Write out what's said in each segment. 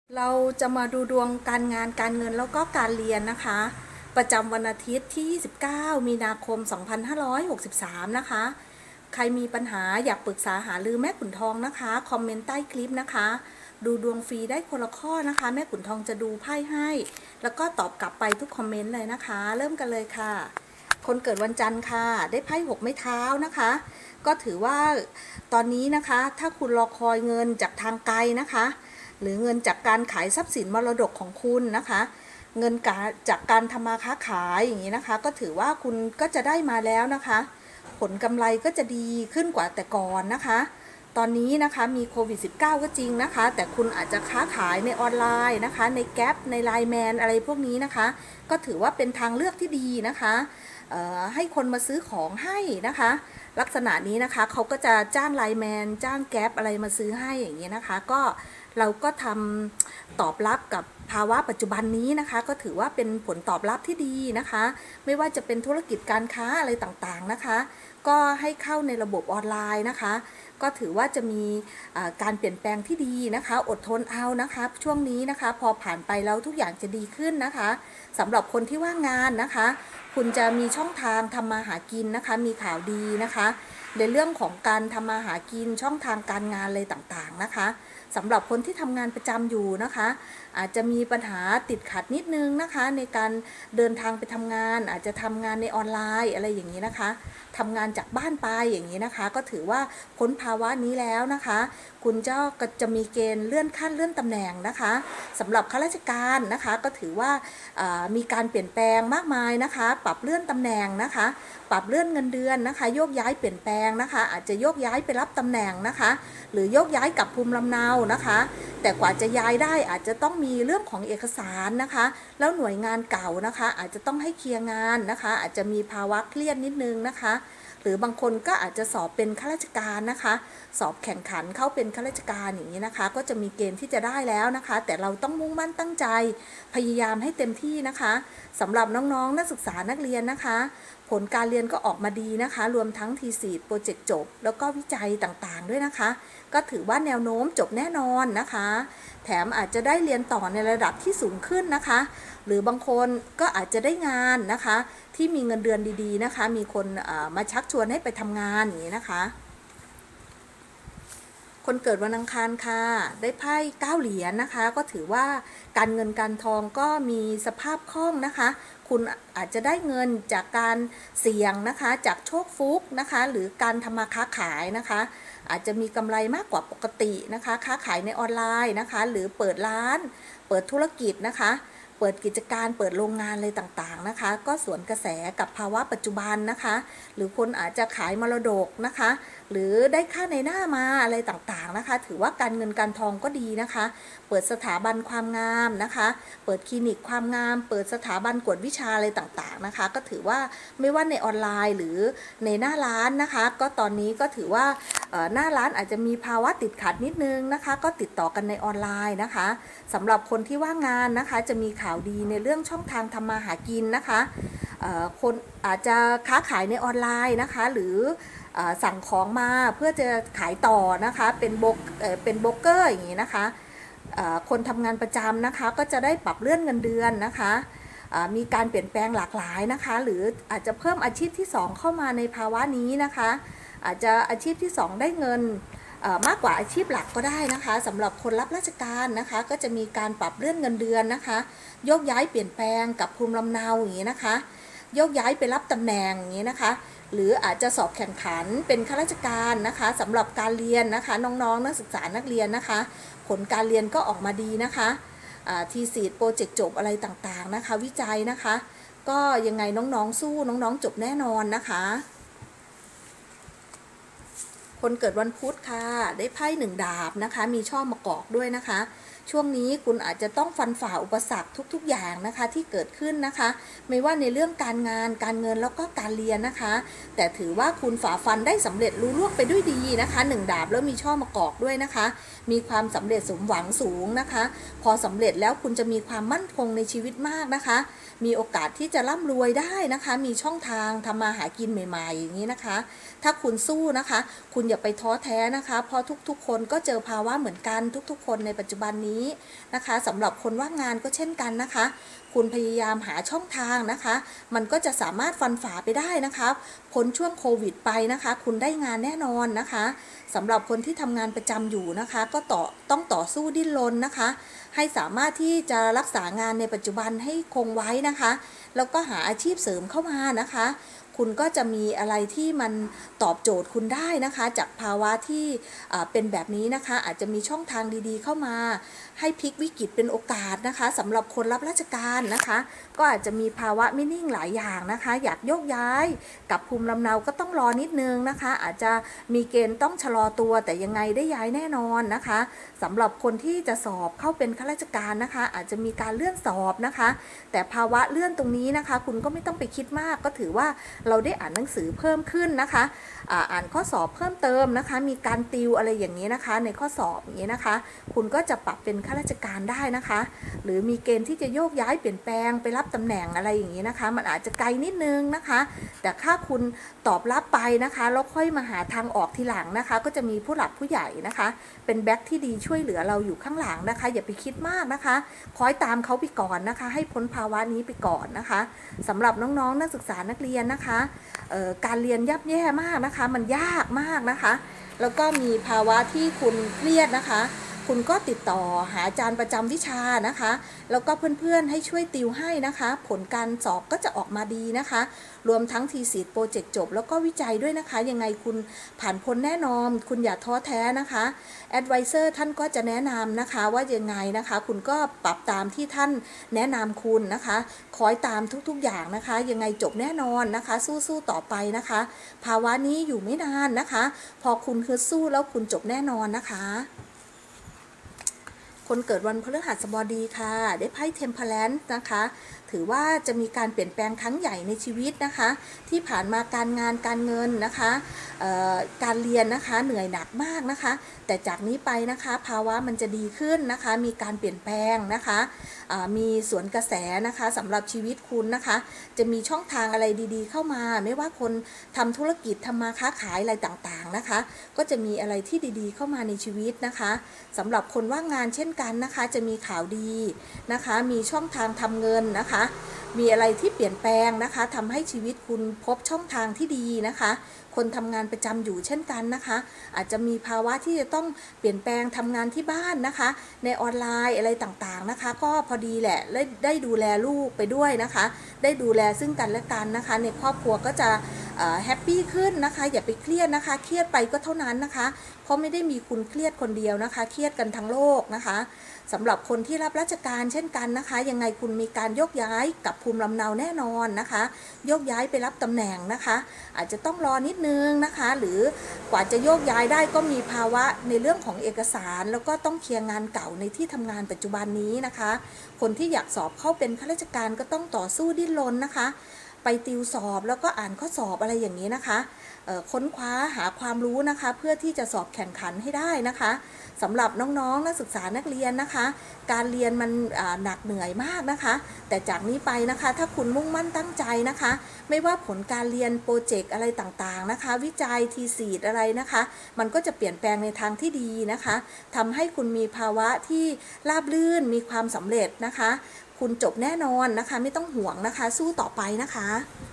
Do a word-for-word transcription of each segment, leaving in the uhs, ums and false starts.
เราจะมาดูดวงการงานการเงินแล้วก็การเรียนนะคะประจำวันอาทิตย์ที่ยี่สิบเก้ามีนาคมสองพันห้าร้อยหกสิบสามนะคะใครมีปัญหาอยากปรึกษาหารือแม่ขุนทองนะคะคอมเมนต์ใต้คลิปนะคะดูดวงฟรีได้คนละข้อนะคะแม่ขุนทองจะดูไพ่ให้แล้วก็ตอบกลับไปทุกคอมเมนต์เลยนะคะเริ่มกันเลยค่ะคนเกิดวันจันทร์ค่ะได้ไพ่หกไม้เท้านะคะก็ถือว่าตอนนี้นะคะถ้าคุณรอคอยเงินจากทางไกลนะคะหรือเงินจากการขายทรัพย์สินมรดกของคุณนะคะเงินจากการทำมาค้าขายอย่างนี้นะคะก็ถือว่าคุณก็จะได้มาแล้วนะคะผลกำไรก็จะดีขึ้นกว่าแต่ก่อนนะคะตอนนี้นะคะมีโควิด สิบเก้า ก็จริงนะคะแต่คุณอาจจะค้าขายในออนไลน์นะคะในแก๊ปในไลน์แมนอะไรพวกนี้นะคะก็ถือว่าเป็นทางเลือกที่ดีนะคะให้คนมาซื้อของให้นะคะลักษณะนี้นะคะเขาก็จะจ้างไลน์แมนจ้างแก๊ปอะไรมาซื้อให้อย่างนี้นะคะก็เราก็ทำตอบรับกับภาวะปัจจุบันนี้นะคะก็ถือว่าเป็นผลตอบรับที่ดีนะคะไม่ว่าจะเป็นธุรกิจการค้าอะไรต่างๆนะคะก็ให้เข้าในระบบออนไลน์นะคะก็ถือว่าจะมีการเปลี่ยนแปลงที่ดีนะคะอดทนเอานะคะช่วงนี้นะคะพอผ่านไปแล้วทุกอย่างจะดีขึ้นนะคะสำหรับคนที่ว่างงานนะคะคุณจะมีช่องทางทำมาหากินนะคะมีข่าวดีนะคะในเรื่องของการทำมาหากินช่องทางการงานอะไรต่างๆนะคะสำหรับคนที่ทำงานประจำอยู่นะคะอาจจะมีปัญหาติดขัดนิดนึงนะคะในการเดินทางไปทำงานอาจจะทำงานในออนไลน์อะไรอย่างนี้นะคะทำงานจากบ้านไปอย่างนี้นะคะก็ถือว่าพ้นภาวะนี้แล้วนะคะคุณเจ้าก็จะมีเกณฑ์เลื่อนขั้นเลื่อนตำแหน่งนะคะสำหรับข้าราชการนะคะก็ถือว่ามีการเปลี่ยนแปลงมากมายนะคะปรับเลื่อนตำแหน่งนะคะปรับเลื่อนเงินเดือนนะคะโยกย้ายเปลี่ยนแปลงนะคะอาจจะโยกย้ายไปรับตำแหน่งนะคะหรือโยกย้ายกลับภูมิลำเนานะคะแต่กว่าจะย้ายได้อาจจะต้องมีเรื่องของเอกสารนะคะแล้วหน่วยงานเก่านะคะอาจจะต้องให้เคลียร์งานนะคะอาจจะมีภาวะเครียดนิดนึงนะคะหรือบางคนก็อาจจะสอบเป็นข้าราชการนะคะสอบแข่งขันเข้าเป็นข้าราชการอย่างนี้นะคะก็จะมีเกณฑ์ที่จะได้แล้วนะคะแต่เราต้องมุ่งมั่นตั้งใจพยายามให้เต็มที่นะคะสำหรับน้องๆนักศึกษานักเรียนนะคะผลการเรียนก็ออกมาดีนะคะรวมทั้งทีซีโปรเจกต์จบแล้วก็วิจัยต่างๆด้วยนะคะก็ถือว่าแนวโน้มจบแน่นอนนะคะแถมอาจจะได้เรียนต่อในระดับที่สูงขึ้นนะคะหรือบางคนก็อาจจะได้งานนะคะที่มีเงินเดือนดีๆนะคะมีคนมาชักชวนให้ไปทำงานอย่างนี้นะคะคนเกิดวันอังคารค่ะได้ไพ่เก้าเหรียญนะคะก็ถือว่าการเงินการทองก็มีสภาพคล่องนะคะคุณอาจจะได้เงินจากการเสี่ยงนะคะจากโชคฟุกนะคะหรือการทำมาค้าขายนะคะอาจจะมีกำไรมากกว่าปกตินะคะค้าขายในออนไลน์นะคะหรือเปิดร้านเปิดธุรกิจนะคะเปิดกิจการเปิดโรงงานอะไรต่างๆนะคะก็สวนกระแสกับภาวะปัจจุบันนะคะหรือคนอาจจะขายมรดกนะคะหรือได้ค่าในหน้ามาอะไรต่างๆนะคะถือว่าการเงินการทองก็ดีนะคะเปิดสถาบันความงามนะคะเปิดคลินิกความงามเปิดสถาบันกวดวิชาอะไรต่างๆนะคะก็ถือว่าไม่ว่าในออนไลน์หรือในหน้าร้านนะคะก็ตอนนี้ก็ถือว่าหน้าร้านอาจจะมีภาวะติดขัดนิดนึงนะคะก็ติดต่อกันในออนไลน์นะคะสำหรับคนที่ว่างงานนะคะจะมีข่าวดีในเรื่องช่องทางทำมาหากินนะคะคนอาจจะค้าขายในออนไลน์นะคะหรือสั่งของมาเพื่อจะขายต่อนะคะเป็นบล็อกเป็นบล็อกเกอร์อย่างนี้นะคะคนทำงานประจำนะคะก็จะได้ปรับเลื่อนเงินเดือนนะคะมีการเปลี่ยนแปลงหลากหลายนะคะหรืออาจจะเพิ่มอาชีพที่สองเข้ามาในภาวะนี้นะคะอาจจะอาชีพที่สองได้เงินมากกว่าอาชีพหลักก็ได้นะคะสำหรับคนรับราชการนะคะก็จะมีการปรับเลื่อนเงินเดือนนะคะโยกย้ายเปลี่ยนแปลงกับภูมิลำเนาอย่างนี้นะคะโยกย้ายไปรับตำแหน่งอย่างนี้นะคะหรืออาจจะสอบแข่งขันเป็นข้าราชการนะคะสำหรับการเรียนนะคะน้องๆนักศึกษานักเรียนนะคะผลการเรียนก็ออกมาดีนะคะทีซีโปรเจกต์จบอะไรต่างๆนะคะวิจัยนะคะก็ยังไงน้องๆสู้น้องๆจบแน่นอนนะคะคนเกิดวันพุธค่ะได้ไพ่หนึ่งดาบนะคะมีช่อมะกอกด้วยนะคะช่วงนี้คุณอาจจะต้องฟันฝ่าอุปสรรคทุกๆอย่างนะคะที่เกิดขึ้นนะคะไม่ว่าในเรื่องการงานการเงินแล้วก็การเรียนนะคะแต่ถือว่าคุณฝ่าฟันได้สำเร็จลุล่วงไปด้วยดีนะคะหนึ่งดาบแล้วมีช่อมะกอกด้วยนะคะมีความสำเร็จสมหวังสูงนะคะพอสำเร็จแล้วคุณจะมีความมั่นคงในชีวิตมากนะคะมีโอกาสที่จะร่ำรวยได้นะคะมีช่องทางทำมาหากินใหม่ๆอย่างนี้นะคะถ้าคุณสู้นะคะคุณอย่าไปท้อแท้นะคะเพราะทุกๆคนก็เจอภาวะเหมือนกันทุกๆคนในปัจจุบันนี้นี้นะคะสำหรับคนว่างงานก็เช่นกันนะคะคุณพยายามหาช่องทางนะคะมันก็จะสามารถฟันฝ่าไปได้นะคะพ้นช่วงโควิดไปนะคะคุณได้งานแน่นอนนะคะสำหรับคนที่ทำงานประจำอยู่นะคะก็ต่อต้องต่อสู้ดิ้นรนนะคะให้สามารถที่จะรักษางานในปัจจุบันให้คงไว้นะคะแล้วก็หาอาชีพเสริมเข้ามานะคะคุณก็จะมีอะไรที่มันตอบโจทย์คุณได้นะคะจากภาวะที่เป็นแบบนี้นะคะอาจจะมีช่องทางดีๆเข้ามาให้พลิกวิกฤตเป็นโอกาสนะคะสำหรับคนรับราชการนะคะก็อาจจะมีภาวะไม่นิ่งหลายอย่างนะคะอยากโยกย้ายกับภูมิลำเนาก็ต้องรอนิดนึงนะคะอาจจะมีเกณฑ์ต้องชะลอตัวแต่ยังไงได้ย้ายแน่นอนนะคะสำหรับคนที่จะสอบเข้าเป็นข้าราชการนะคะอาจจะมีการเลื่อนสอบนะคะแต่ภาวะเลื่อนตรงนี้นะคะคุณก็ไม่ต้องไปคิดมากก็ถือว่าเราได้อ่านหนังสือเพิ่มขึ้นนะคะอ่านข้อสอบเพิ่มเติมนะคะมีการติวอะไรอย่างนี้นะคะในข้อสอบอย่างนี้นะคะคุณก็จะปรับเป็นข้าราชการได้นะคะหรือมีเกณฑ์ที่จะโยกย้ายเปลี่ยนแปลงไปรับตำแหน่งอะไรอย่างนี้นะคะมันอาจจะไกลนิดนึงนะคะแต่ถ้าคุณตอบรับไปนะคะแล้วค่อยมาหาทางออกทีหลังนะคะก็จะมีผู้หลักผู้ใหญ่นะคะเป็นแบ็คที่ดีช่วยเหลือเราอยู่ข้างหลังนะคะอย่าไปคิดมากนะคะคอยตามเขาไปก่อนนะคะให้พ้นภาวะนี้ไปก่อนนะคะสำหรับน้องๆนักศึกษานักเรียนนะคะการเรียนยับแย่มากนะคะมันยากมากนะคะแล้วก็มีภาวะที่คุณเครียดนะคะคุณก็ติดต่อหาอาจารย์ประจำวิชานะคะแล้วก็เพื่อนๆให้ช่วยติวให้นะคะผลการสอบก็จะออกมาดีนะคะรวมทั้งทีสิทธิ์โปรเจกต์จบแล้วก็วิจัยด้วยนะคะยังไงคุณผ่านพ้นแน่นอนคุณอย่าท้อแท้นะคะแอดไวเซอร์ท่านก็จะแนะนำนะคะว่ายังไงนะคะคุณก็ปรับตามที่ท่านแนะนำคุณนะคะคอยตามทุกๆอย่างนะคะยังไงจบแน่นอนนะคะสู้ๆต่อไปนะคะภาวะนี้อยู่ไม่นานนะคะพอคุณฮึดสู้แล้วคุณจบแน่นอนนะคะคนเกิดวันพฤหัสบดีค่ะได้ไพ่เทมเพลนนะคะถือว่าจะมีการเปลี่ยนแปลงครั้งใหญ่ในชีวิตนะคะที่ผ่านมาการงานการเงินนะคะการเรียนนะคะเหนื่อยหนักมากนะคะแต่จากนี้ไปนะคะภาวะมันจะดีขึ้นนะคะมีการเปลี่ยนแปลงนะคะมีสวนกระแสนะคะสำหรับชีวิตคุณนะคะจะมีช่องทางอะไรดีๆเข้ามาไม่ว่าคนทำธุรกิจทำมาค้าขายอะไรต่างๆนะคะก็จะมีอะไรที่ดีๆเข้ามาในชีวิตนะคะสำหรับคนว่างงานเช่นกันนะคะจะมีข่าวดีนะคะมีช่องทางทำเงินนะคะมีอะไรที่เปลี่ยนแปลงนะคะทำให้ชีวิตคุณพบช่องทางที่ดีนะคะคนทำงานประจำอยู่เช่นกันนะคะอาจจะมีภาวะที่จะต้องเปลี่ยนแปลงทำงานที่บ้านนะคะในออนไลน์อะไรต่างๆนะคะก็พอดีแหละได้ได้ดูแลลูกไปด้วยนะคะได้ดูแลซึ่งกันและกันนะคะในครอบครัวก็จะแฮปปี้ขึ้นนะคะอย่าไปเครียดนะคะเครียดไปก็เท่านั้นนะคะเพราะไม่ได้มีคุณเครียดคนเดียวนะคะเครียดกันทั้งโลกนะคะสำหรับคนที่รับราชการเช่นกันนะคะยังไงคุณมีการโยกย้ายกับภูมิลำเนาแน่นอนนะคะโยกย้ายไปรับตำแหน่งนะคะอาจจะต้องรอนิดนึงนะคะหรือกว่าจะโยกย้ายได้ก็มีภาวะในเรื่องของเอกสารแล้วก็ต้องเคลียร์งานเก่าในที่ทำงานปัจจุบันนี้นะคะคนที่อยากสอบเข้าเป็นข้าราชการก็ต้องต่อสู้ดิ้นรนนะคะไปติวสอบแล้วก็อ่านข้อสอบอะไรอย่างนี้นะคะค้นคว้าหาความรู้นะคะเพื่อที่จะสอบแข่งขันให้ได้นะคะสำหรับน้องๆนักศึกษานักเรียนนะคะการเรียนมันหนักเหนื่อยมากนะคะแต่จากนี้ไปนะคะถ้าคุณมุ่งมั่นตั้งใจนะคะไม่ว่าผลการเรียนโปรเจกต์อะไรต่างๆนะคะวิจัยทีซีดอะไรนะคะมันก็จะเปลี่ยนแปลงในทางที่ดีนะคะทำให้คุณมีภาวะที่ราบรื่นมีความสำเร็จนะคะคุณจบแน่นอนนะคะไม่ต้องห่วงนะคะสู้ต่อไปนะคะ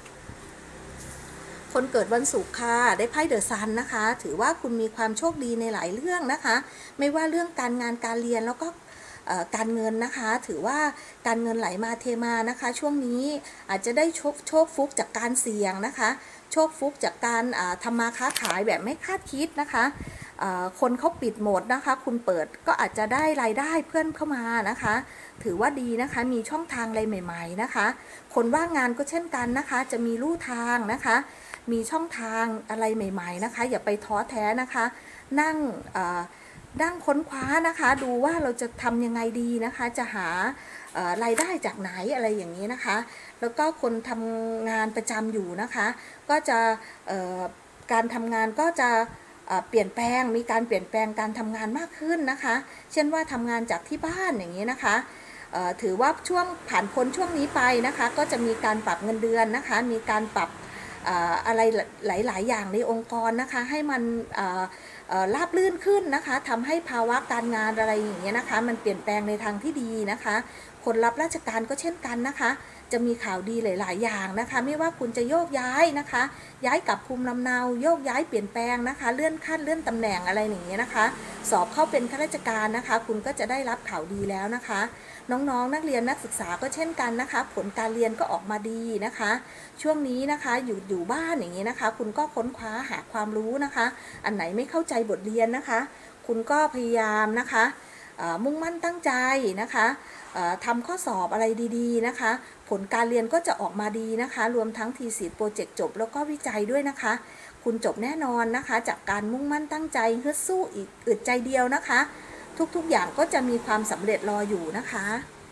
คนเกิดวันศุกร์ค่ะได้ไพ่เดอะซันนะคะถือว่าคุณมีความโชคดีในหลายเรื่องนะคะไม่ว่าเรื่องการงานการเรียนแล้วก็การเงินนะคะถือว่าการเงินไหลมาเทมานะคะช่วงนี้อาจจะได้โชคโชคฟุกจากการเสี่ยงนะคะโชคฟุกจากการทำมาค้าขายแบบไม่คาดคิดนะคะคนเขาปิดหมดนะคะคุณเปิดก็อาจจะได้รายได้เพื่อนเข้ามานะคะถือว่าดีนะคะมีช่องทางอะไรใหม่ๆนะคะคนว่างงานก็เช่นกันนะคะจะมีลู่ทางนะคะมีช่องทางอะไรใหม่ๆนะคะอย่าไปท้อแท้นะคะนั่งนั่งค้นคว้านะคะดูว่าเราจะทำยังไงดีนะคะจะหารายได้จากไหนอะไรอย่างนี้นะคะแล้วก็คนทำงานประจำอยู่นะคะก็จะการทำงานก็จะเปลี่ยนแปลงมีการเปลี่ยนแปลงการทำงานมากขึ้นนะคะเช่นว่าทำงานจากที่บ้านอย่างนี้นะคะถือว่าช่วงผ่านพ้นช่วงนี้ไปนะคะก็จะมีการปรับเงินเดือนนะคะมีการปรับอะไรหลายๆอย่างในองค์กรนะคะให้มันราบรื่นขึ้นนะคะทำให้ภาวะการงานอะไรอย่างเงี้ยนะคะมันเปลี่ยนแปลงในทางที่ดีนะคะคนรับราชการก็เช่นกันนะคะจะมีข่าวดีหลายๆอย่างนะคะไม่ว่าคุณจะโยกย้ายนะคะย้ายกลับภูมิลำเนาโยกย้ายเปลี่ยนแปลงนะคะเลื่อนขั้นเลื่อนตำแหน่งอะไรอย่างเงี้ยนะคะสอบเข้าเป็นข้าราชการนะคะคุณก็จะได้รับข่าวดีแล้วนะคะน้องๆนักเรียนนักศึกษาก็เช่นกันนะคะผลการเรียนก็ออกมาดีนะคะช่วงนี้นะคะอยู่อยู่บ้านอย่างนี้นะคะคุณก็ค้นคว้าหาความรู้นะคะอันไหนไม่เข้าใจบทเรียนนะคะคุณก็พยายามนะคะมุ่งมั่นตั้งใจนะคะทำข้อสอบอะไรดีๆนะคะผลการเรียนก็จะออกมาดีนะคะรวมทั้งทีสิทธิ์โปรเจกต์จบแล้วก็วิจัยด้วยนะคะคุณจบแน่นอนนะคะจากการมุ่งมั่นตั้งใจฮึดสู้อีกอึดใจเดียวนะคะทุกๆอย่างก็จะมีความสำเร็จรออยู่นะคะ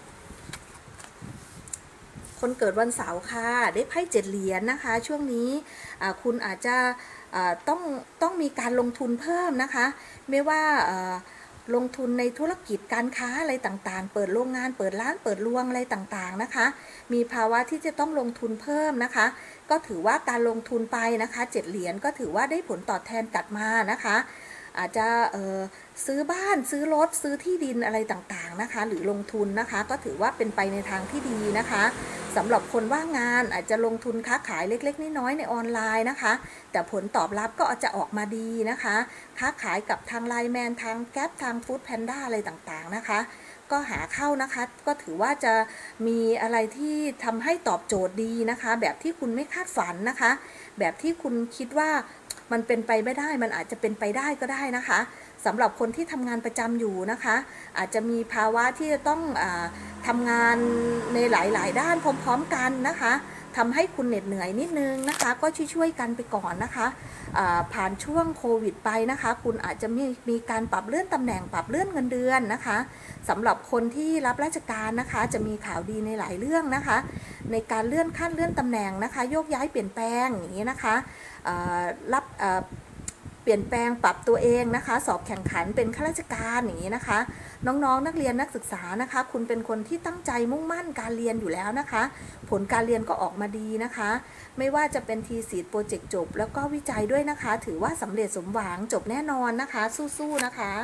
คนเกิดวันเสาร์ค่ะได้ไพ่เจ็ดเหรียญนะคะช่วงนี้คุณอาจจะต้องต้องมีการลงทุนเพิ่มนะคะไม่ว่าลงทุนในธุรกิจการค้าอะไรต่างๆเปิดโรงงานเปิดร้านเปิดรวงอะไรต่างๆนะคะมีภาวะที่จะต้องลงทุนเพิ่มนะคะก็ถือว่าการลงทุนไปนะคะเจ็ดเหรียญก็ถือว่าได้ผลตอบแทนกลับมานะคะอาจจะซื้อบ้านซื้อรถซื้อที่ดินอะไรต่างๆนะคะหรือลงทุนนะคะก็ถือว่าเป็นไปในทางที่ดีนะคะสำหรับคนว่างงานอาจจะลงทุนค้าขายเล็กๆน้อยๆในออนไลน์นะคะแต่ผลตอบรับก็อาจจะออกมาดีนะคะค้าขายกับทางไลน์แมนทางแก๊ปทางฟู้ดแพนด้าอะไรต่างๆนะคะก็หาเข้านะคะก็ถือว่าจะมีอะไรที่ทำให้ตอบโจทย์ดีนะคะแบบที่คุณไม่คาดฝันนะคะแบบที่คุณคิดว่ามันเป็นไปไม่ได้มันอาจจะเป็นไปได้ก็ได้นะคะสำหรับคนที่ทำงานประจำอยู่นะคะอาจจะมีภาวะที่จะต้องอาทำงานในหลายๆด้านพร้อมๆกันนะคะทำให้คุณเหน็ดเหนื่อยนิดนึงนะคะก็ช่วยๆกันไปก่อนนะคะผ่านช่วงโควิดไปนะคะคุณอาจจะมีมีการปรับเลื่อนตำแหน่งปรับเลื่อนเงินเดือนนะคะสำหรับคนที่รับราชการนะคะจะมีข่าวดีในหลายเรื่องนะคะในการเลื่อนขั้นเลื่อนตำแหน่งนะคะโยกย้ายเปลี่ยนแปลงอย่างนี้นะคะรับเปลี่ยนแปลงปรับตัวเองนะคะสอบแข่งขันเป็นข้าราชการอย่างนี้นะคะน้องๆนักเรียนนักศึกษานะคะคุณเป็นคนที่ตั้งใจมุ่งมั่นการเรียนอยู่แล้วนะคะผลการเรียนก็ออกมาดีนะคะไม่ว่าจะเป็นทีสิทธิ์โปรเจกต์จบแล้วก็วิจัยด้วยนะคะถือว่าสำเร็จสมหวังจบแน่นอนนะคะสู้ๆนะคะ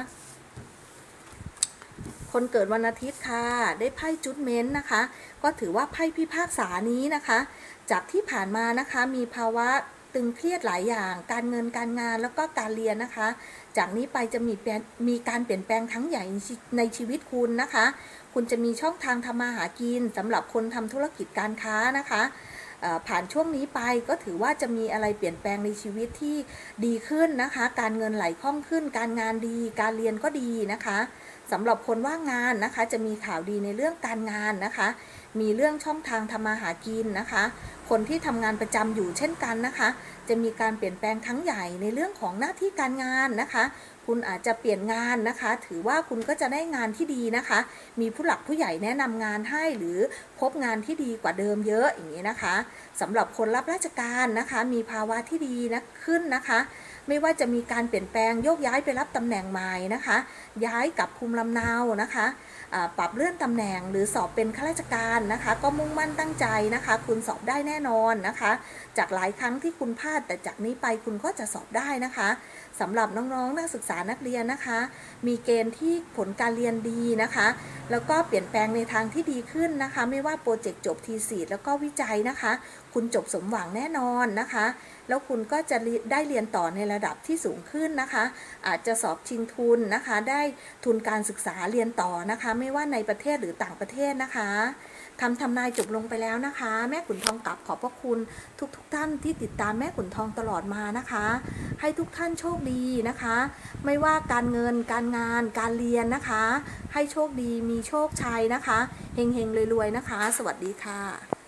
คนเกิดวันอาทิตย์ค่ะได้ไพ่จุดเม้นนะคะก็ถือว่าไพ่พิพากษานี้นะคะจากที่ผ่านมานะคะมีภาวะตึงเครียดหลายอย่างการเงินการงานแล้วก็การเรียนนะคะจากนี้ไปจะมีมีการเปลี่ยนแปลงครั้งใหญ่ในชีวิตคุณนะคะคุณจะมีช่องทางทำมาหากินสำหรับคนทำธุรกิจการค้านะคะผ่านช่วงนี้ไปก็ถือว่าจะมีอะไรเปลี่ยนแปลงในชีวิตที่ดีขึ้นนะคะการเงินไหลคล่องขึ้นการงานดีการเรียนก็ดีนะคะสำหรับคนว่างงานนะคะจะมีข่าวดีในเรื่องการงานนะคะมีเรื่องช่องทางทำมาหากินนะคะคนที่ทำงานประจำอยู่เช่นกันนะคะจะมีการเปลี่ยนแปลงครั้งใหญ่ในเรื่องของหน้าที่การงานนะคะคุณอาจจะเปลี่ยนงานนะคะถือว่าคุณก็จะได้งานที่ดีนะคะมีผู้หลักผู้ใหญ่แนะนำงานให้หรือพบงานที่ดีกว่าเดิมเยอะอย่างนี้นะคะสำหรับคนรับราชการนะคะมีภาวะที่ดีนะขึ้นนะคะไม่ว่าจะมีการเปลี่ยนแปลงโยกย้ายไปรับตำแหน่งใหม่นะคะย้ายกลับภูมิลำเนานะคะปรับเลื่อนตำแหน่งหรือสอบเป็นข้าราชการนะคะก็มุ่งมั่นตั้งใจนะคะคุณสอบได้แน่นอนนะคะจากหลายครั้งที่คุณพลาดแต่จากนี้ไปคุณก็จะสอบได้นะคะสำหรับน้องๆนักศึกษานักเรียนนะคะมีเกณฑ์ที่ผลการเรียนดีนะคะแล้วก็เปลี่ยนแปลงในทางที่ดีขึ้นนะคะไม่ว่าโปรเจกต์จบทีสิทธิ์แล้วก็วิจัยนะคะคุณจบสมหวังแน่นอนนะคะแล้วคุณก็จะได้เรียนต่อในระดับที่สูงขึ้นนะคะอาจจะสอบชิงทุนนะคะได้ทุนการศึกษาเรียนต่อนะคะไม่ว่าในประเทศหรือต่างประเทศนะคะคำทำนายจบลงไปแล้วนะคะแม่ขุนทองกลับขอบพระคุณทุกทุกท่านที่ติดตามแม่ขุนทองตลอดมานะคะให้ทุกท่านโชคดีนะคะไม่ว่าการเงินการงานการเรียนนะคะให้โชคดีมีโชคชัยนะคะเฮงๆรวยๆนะคะสวัสดีค่ะ